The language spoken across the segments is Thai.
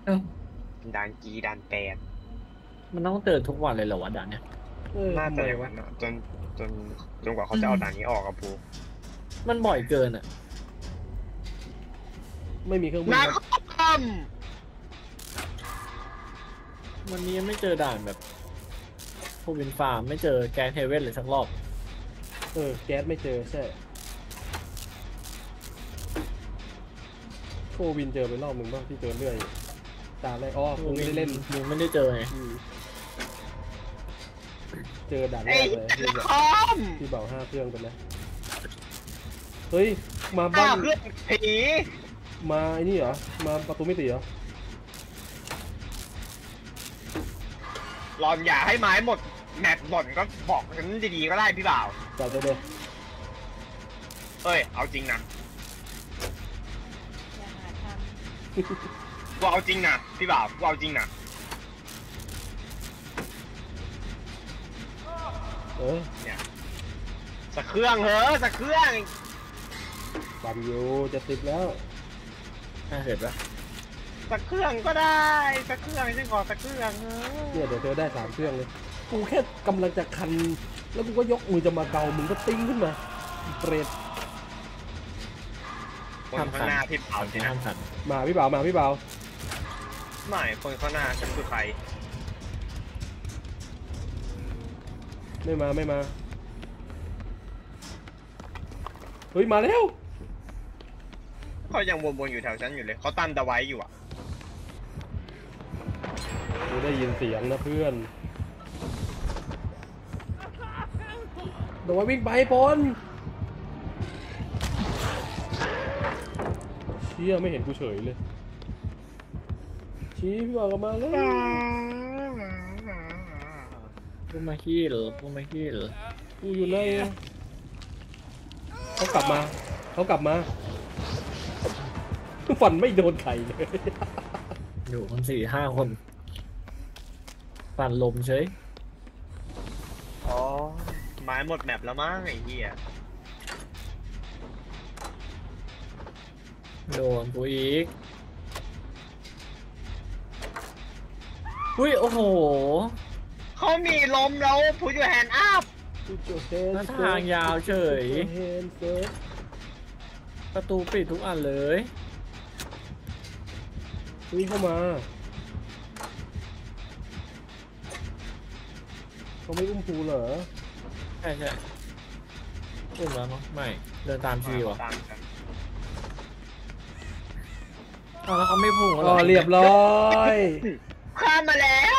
เอ้าด่านกีด่านแปดมันต้องเตือนทุกวันเลยเหรอวะด่านเนี้ยน่าทำไมวะจะอย่างนั้นจนจนจนกว่าเขาจะเอาด่านนี้ออกกับปูมันบ่อยเกินอ่ะไม่มีเครื่องบินนาครับคอมวันนี้ยังไม่เจอด่านแบบพวกวินฟาร์มไม่เจอแกนเฮเว่นเลยสักรอบแก๊สไม่เจอใช่โควินเจอไปรอบหนึ่งบ้างที่เจอเรื่อยตาแรกคงไม่ได้เล่นยังไม่ได้เจอไงเจอด่านแรไอ้กเลยนาคอมที่เบา5 เครื่องไปแล้วเฮ้ยมาบ้าบ้านเพื่อนผีมาไอ้นี่เหรอมาประตูมิติเหรอหลอนอย่าให้ไม้หมดแมปหมดก็บอกฉันดีๆก็ได้พี่บ่าวจัดไปเลยเอ้ยเอาจริงนะอย่าหาทว่าเอาจริงนะพี่บ่าวว่าเอาจริงนะ เนี่ยสักเครื่องเหอะสักเครื่องปั่นอยู่จะติดแล้วน่าเสร็จปะสักเครื่องก็ได้สักเครื่องฉันขอสักเครื่องเถอะเนี่ยเดี๋ยวเธอได้3 เครื่องเลยกูแค่กำลังจะคันแล้วกูก็ยกมือจะมาเกามึงก็ติ้งขึ้นมาเปรตคนข้างหน้าพี่บ่าวสินะห้ามสั่นมาพี่บ่าวมาพี่บ่าวไม่คนข้างหน้าฉันคือใครไม่มาเฮ้ยมาแล้วเขายังวนๆอยู่แถวฉันอยู่เลยเขาตั้นตะไว้อยู่อ่ะกูได้ยินเสียงนะเพื่อนโดยวิ่งไปปนเชี่ยไม่เห็นกูเฉยเลยชี้พี่บ่าวกลับมาแล้วพวกมาขี้เหรอพวกมาขี้เหรอกูอยู่ไหนเขากลับมาฟันไม่โดนใครเลยอยู่คน4-5 คนปั่นลมเฉยอ๋อไม้หมดแมปแล้วมั้งไอ้เหี้ยโดนกูอีกอุ้ยโอ้โหเขามีลมแล้วพูดอยู่แฮนด์อัพแล้วทางยาวเฉยเซิร์ฟประตูปิดทุกอันเลยวิ่งเข้ามาเขาไม่อุ้มภูเหรอใช่อุ้มแล้วมั้งไม่เดินตามชีวะตามกันอ้าวแล้วเขาไม่พุ่งแล้วหอ๋อเรียบร้อยข้ามมาแล้ว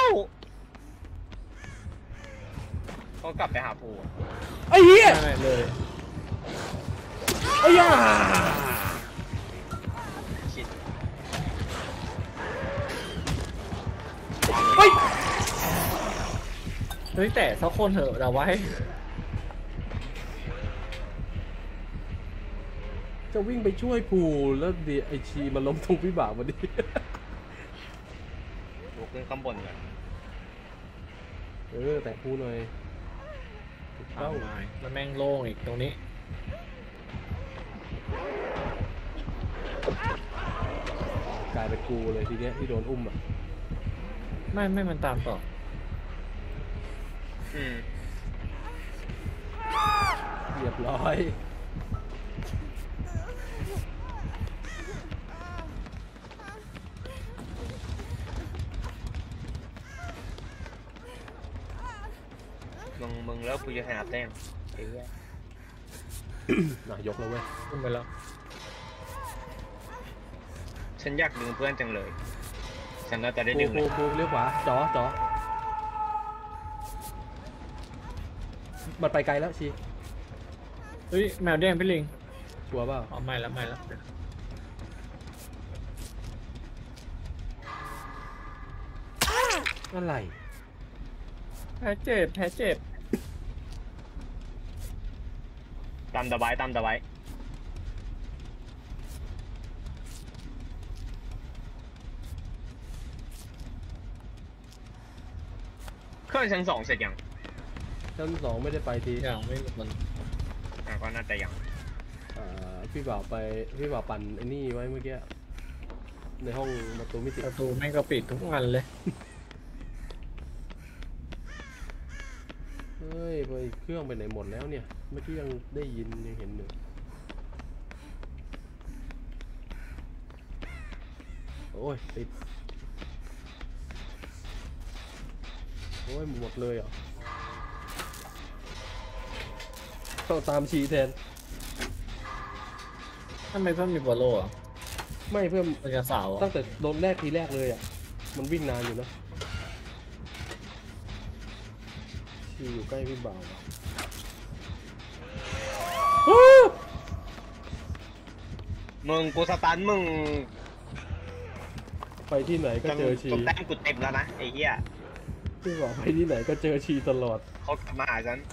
เขากลับไปหาภูอะไอ้เหี้ยไม่เลยไอ้ย่าชิดเฮ้ยเฮ้ยแต่สักคนเถอะเราไว้จะวิ่งไปช่วยภูแล้วเดี๋ยวไอชีมาล้มตรงพี่บ่าวพอดีดูขึ้นข้างบนเลยแต่ภูหน่อยเอ้าแล้วแม่งโล่งอีกตรงนี้กลายเป็นกูเลยทีเนี้ยที่โดนอุ้มอ่ะไม่มันตามต่ออืมเรียบร้อยมึงแล้วกูจะหาแต้มไอ้เหี้ยยกแล้วเว้ยขึ้นไปแล้วฉันอยากดึงเพื่อนจังเลย ฉันน่าจะได้ดึงเลยภูเลี้ยวขวาจ๋อมันไปไกลแล้วชีเฮ้ยแมวแดงพี่ลิงชัวร์เปล่าอ๋อไม่แล้วอะไรแพ้เจ็บตามตะไว้เครื่องชั้น2เสร็จยังชั้น 2ไม่ได้ไปทีอย่างไม่มันก็น่าจะยังพี่บ่าวปั่นไอ้นี่ไว้เมื่อกี้ในห้องประตูมิติประตูแม่งก็ปิดทุกอันเลยเฮ้ยไปเครื่องไปไหนหมดแล้วเนี่ยเมื่อกี้ยังได้ยินยังเห็นอยู่โอ้ยติดโอ้ยหมดเลยเหรอต้องตามชีแทนทำไมเพิ่มมีบอลโลอ่ะไม่เพิ่มมันจะสาวอ่ะตั้งแต่โดนแรกทีแรกเลยอ่ะมันวิ่งนานอยู่นะชีอยู่ใกล้พี่บ่าวอะมึงกูสตันมึงไปที่ไหนก็เจอชีจนแต้มกูเต็มแล้วนะไอ้เหี้ยพี่บ่าวไปที่ไหนก็เจอชีตลอดเขากลับมาหาฉัน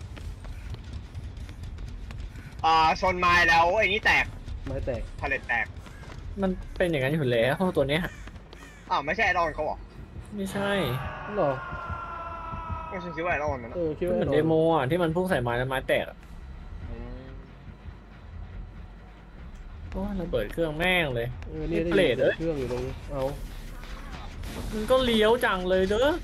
ชนไม้แล้วไอ้นี่แตกไม้แตกพาเลตแตกมันเป็นอย่างนั้นอยู่แล้วตัวเนี้ยอ้าวไม่ใช่ไอรอนเขาเหรอไม่ใช่หรอก็ฉันคิดว่าไอรอนนั่นนะคิดมันว่าเหมือนโดเดนโมอ่ะที่มันพุ่งใส่ไม้แล้วไม้แตกอ่ะมโอ้ยระเบิดเครื่องแม่งเลยนี่ได้เปรตยินเอ้ยเครื่องอยู่ตรงนี้เอามันก็เลี้ยวจังเลยเด้อ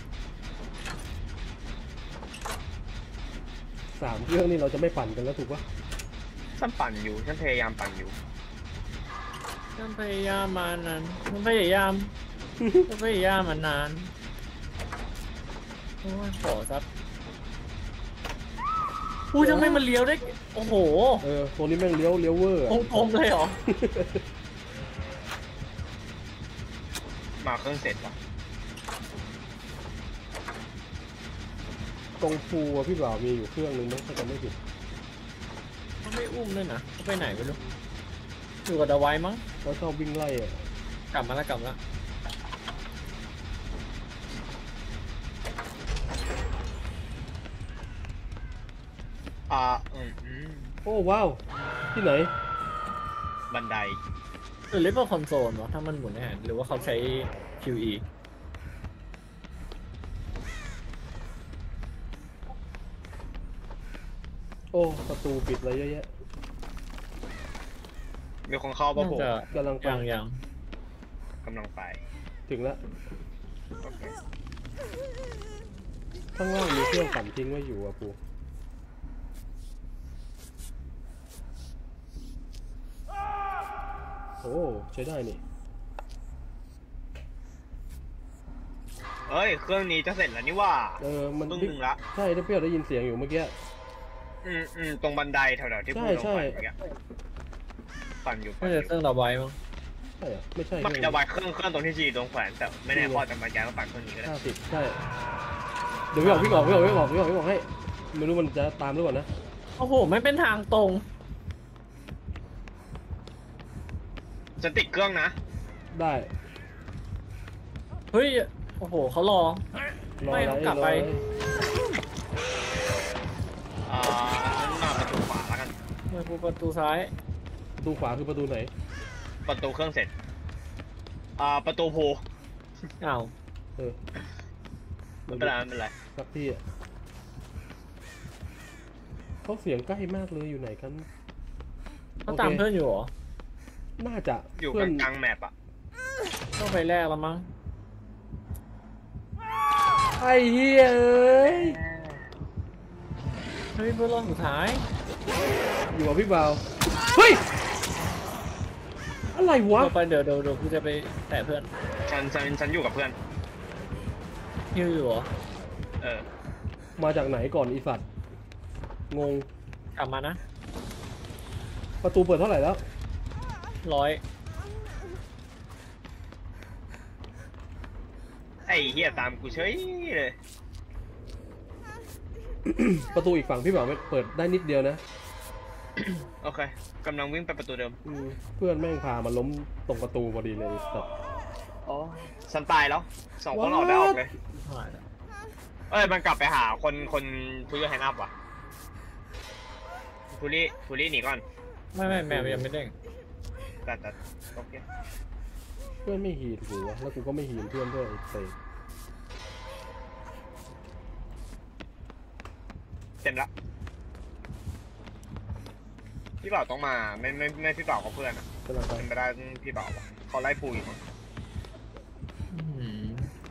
3 เครื่องนี่เราจะไม่ปั่นกันแล้วถูกปะฉันปั่นอยู่ฉันพยายามปั่นอยู่ฉันพยายามมานานฉันพยายามฉันพยายามมานานโอ้ยขอซับอู้ทำไมมันเลี้ยวได้โอ้โหตัวนี้แม่งเลี้ยวเวอร์ตรงๆเลยเหรอมาเครื่องเสร็จว่ะตรงภูอะพี่บ่าวมีอยู่เครื่องนึงมั้งถ้าจำไม่ผิดเขาไม่อุ้มด้วยนะเขาไปไหนไม่รู้อยู่กับดาไว้มั้งเขาชอบวิ่งไล่อะกลับมาแล้วกลับมาแล้วโอ้ว้าวที่ไหนบันไดหรือเรียกว่าคอนโซลวะถ้ามันหมุนได้หรือว่าเขาใช้ QE โอ้ประตูปิดอะไรเยอะแยะมีคนเข้าป่ะน่าผมจะกำลังไปยังกำลังไปถึงแล้วโอเคข้างล่างมีเครื่องปั่นทิ้งไว้อยู่อะปูโอ้ใช้ได้นี่เอ้ยเครื่องนี้จะเสร็จแล้วนี่ว่ามันครึ่งหนึ่งละใช่ได้เปรี้ยวได้ยินเสียงอยู่เมื่อกี้ตรงบันไดแถวๆที่พูดลงใช่ไปเมื่อกี้ปั่นอยู่น่าจะเครื่องดาไว้มั้งใช่เหรอไม่ใช่ไม่จะไว้เครื่องตรงที่จีตรงแขวนแต่ไม่แน่พ่อจะมาย้ายมาปั่นเครื่องนี้ก็ได้ 50ใช่เดี๋ยวพี่บอกให้ไม่รู้มันจะตามหรือเปล่านะโอ้โหไม่เป็นทางตรงจะติดเครื่องนะได้เฮ้ยโอ้โหเขารอ ไม่ต้องกลับไปฉันมาประตูขวาแล้วกันมาปูประตูซ้ายประตูขวาคือประตูไหนประตูเครื่องเสร็จประตูโพอ้าวไม่เป็นไรไม่เป็นไรสักที่อ่ะเขาเสียงใกล้มากเลยอยู่ไหนกันเขาตามเพื่อนอยู่เหรอน่าจะอยู่เพื่อนกลางแมปอ่ะต้องไปแรกแล้วมั้งไอ้เหี้ยเอ้ยเฮ้ยเพื่อนรอบสุดท้ายอยู่กับพี่บ่าวเฮ้ยอะไรวะเราไปเดี๋ยวกูจะไปแตะเพื่อนฉันอยู่กับเพื่อนฮิวอยู่เหรอเออมาจากไหนก่อนอีสัตว์งงกลับมานะประตูเปิดเท่าไหร่แล้ว 100 ไอ้เหี้ยตามกูเฉยเลยประตูอีกฝั่งพี่บ่าวไม่เปิดได้นิดเดียวนะโอเคกำลังวิ่งไปประตูเดิมเพื่อนแม่งพามาล้มตรงประตูพอดีเลยไอ้สัตว์อ๋อฉันตายแล้ว2 คนออกได้ออกเลยหายแล้วเอ้ยมันกลับไปหาคนพูดแฮนด์อัพว่ะพูลี่หนีก่อนไม่แมวยังไม่เด้งแต่โอเคเพื่อนไม่หีนกูวะแล้วกูก็ไม่หีนเพื่อนด้วยไอ้เตะเต็มละพี่บ่าวต้องมาไม่พี่บ่าวเขาเพื่อนอ่ะกำลังไปเป็นไปได้พี่บ่าวอะเขาไล่ปูอยู่มั้ง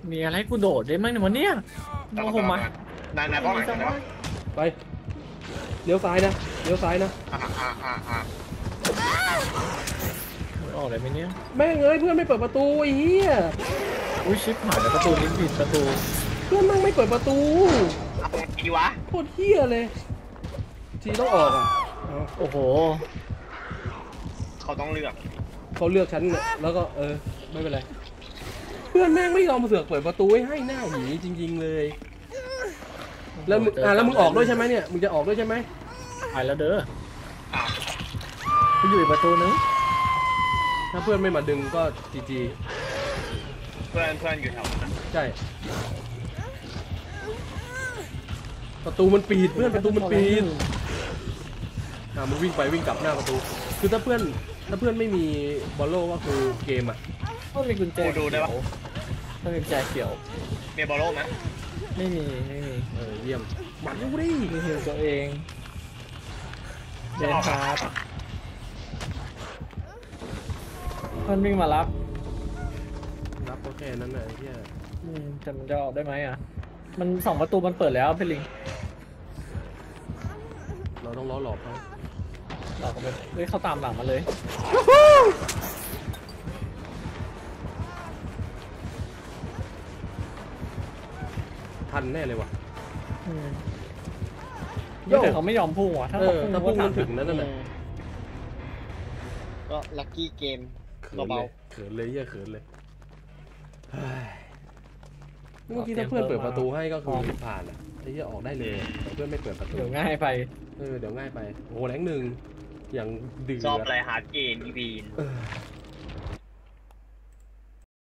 มีอะไรให้กูโดดได้มั้งเนี่ยวันเนี้ยโอ้โหมานายป้องกันนะไปเลี้ยวซ้ายนะเลี้ยวซ้ายนะออกได้ไหมเนี่ยแม่งเอ้ยเพื่อนไม่เปิดประตูไอ้เหี้ยอุ้ยชิปหายแล้วประตูนี้ผิดประตูเพื่อนแม่งไม่เปิดประตูเอาดีวะโคตรเหี้ยเลยทีต้องออกอ่ะเอาโอ้โหเขาต้องเลือกเขาเลือกฉันเนี่ยแล้วก็ไม่เป็นไรเพื่อนแม่งไม่ยอมเสือกเปิดประตูให้หน้าหนีจริงๆเลยแล้วมึงแล้วมึงออกด้วยใช่ไหมเนี่ยมึงจะออกด้วยใช่ไหมไปแล้วเด้ออ้าวกูอยู่อีกประตูนึงถ้าเพื่อนไม่มาดึงก็จีจีเพื่อนอยู่แถวนั้นใช่ประตูมันปิดเพื่อนประตูมันปิดมันวิ่งไปวิ่งกลับหน้าประตูคือถ้าเพื่อนไม่มีบอลโล่ก็คือเกมอ่ะต้องมีกุญแจกูดูได้ปะต้องมีกุญแจเขียวมีบอลโล่ไหมไม่มีเยี่ยมมันดูดิมีหิวตัวเองเดนครับเพื่อนวิ่งมารับรับก็แค่นั้นน่ะไอ้เหี้ยแต่มันจะออกได้ไหมอ่ะมัน2 ประตูมันเปิดแล้วเพลิงเราต้องล้อหลอกเขาเราก็ไปเฮ้ยเขาตามหลังมาเลยทันแน่เลยว่ะแต่เขาไม่ยอมพุ่งว่ะถ้าเขาพุ่งถ้าพุ่งก็มันถึงนั้นน่ะก็ลัคกี้เกมเขินเลยเขินเลยเหี้ยเขินเลยเฮ้ยเมื่อกี้ถ้าเพื่อนเปิดประตูให้ก็คือผ่านอ่ะไอ้เหี้ยออกได้เลยแต่เพื่อนไม่เปิดประตูเดี๋ยวง่ายไปเดี๋ยวง่ายไปโอ้โหแรงหนึ่งอย่างเดือดชอบอะไรฮาร์ดเกมอีวีนเออ